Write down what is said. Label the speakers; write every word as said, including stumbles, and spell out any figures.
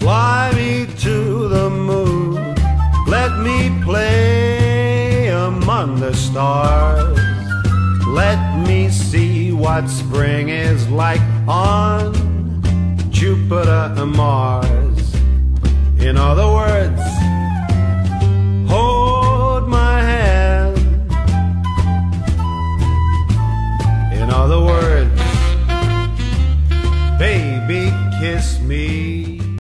Speaker 1: Fly me to the moon, let me play among the stars. Let me see what spring is like on Jupiter and Mars. In other words,